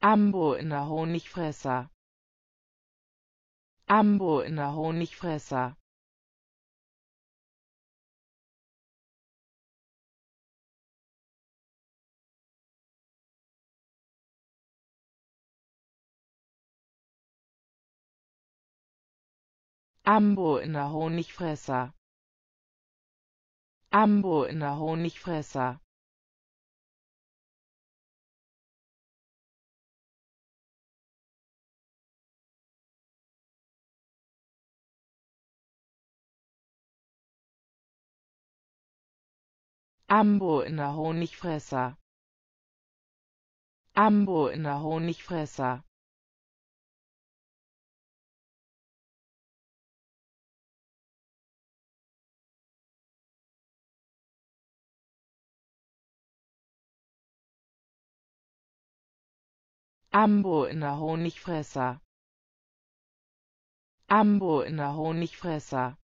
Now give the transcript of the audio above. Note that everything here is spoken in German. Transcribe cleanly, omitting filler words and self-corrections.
Ambo in der Honigfresser. Ambo in der Honigfresser. Ambo in der Honigfresser. Ambo in der Honigfresser. Ambo in der Honigfresser. Ambo in der Honigfresser. Ambo in der Honigfresser. Ambo in der Honigfresser.